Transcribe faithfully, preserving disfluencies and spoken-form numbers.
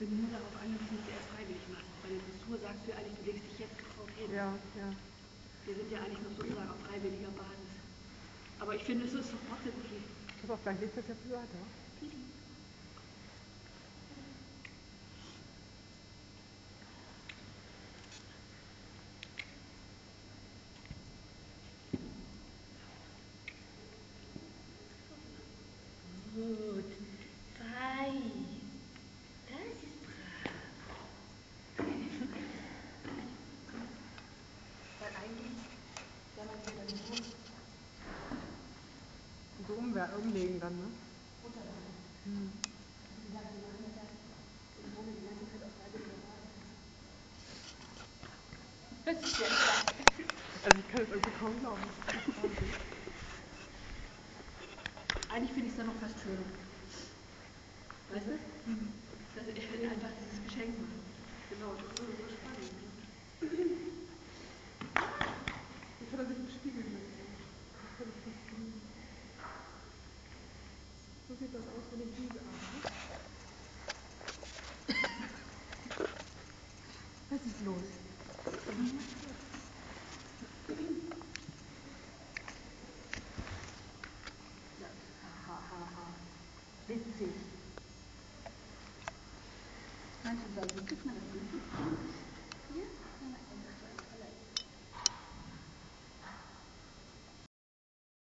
bin nur darauf angewiesen, dass du erst freiwillig machst. Bei der Dressur sagst du ja eigentlich, du legst dich jetzt sofort hin. Ja, ja. Wir sind ja eigentlich noch sozusagen auf freiwilliger Basis. Aber ich finde, es ist doch trotzdem okay. Pass auf, dann geht das jetzt weiter. Gut. Fein. Das ist brav. Weil eigentlich, wenn man hier dann so So umwer- umlegen dann, ne? runter da. Hm. Wie gesagt, wir machen das ja im Grunde die ganze Zeit auf freiwilliger Basis. Das ist ja klar. Also ich kann es irgendwie kaum glauben. Eigentlich finde ich es dann noch fast schöner. Weißt du? Mhm. Dass ich einfach dieses Geschenk mache. Genau, das ist so, so spannend. Jetzt hat er sich im Spiegel gesehen. Das finde ich faszinierend. So sieht das aus, wenn ich diese atme. Was ist los? Ja, ha, ha, ha. Witzig. Meinst du, da kriegt man das witzig? Ja? Ja,